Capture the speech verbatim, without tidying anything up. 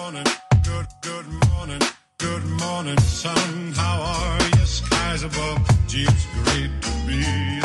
morning, good, good morning, good morning, sun. How are you? Skies above, gee, it's great to be